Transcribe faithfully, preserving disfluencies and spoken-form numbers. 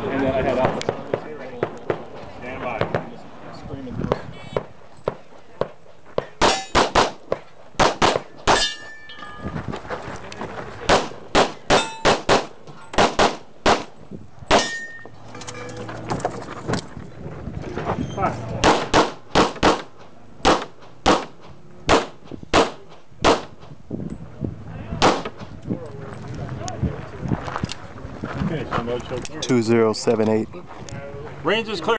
And then I had Alpha. Stand by. Screaming through. Five. Okay, so no choke. two zero seven eight. Range is clear.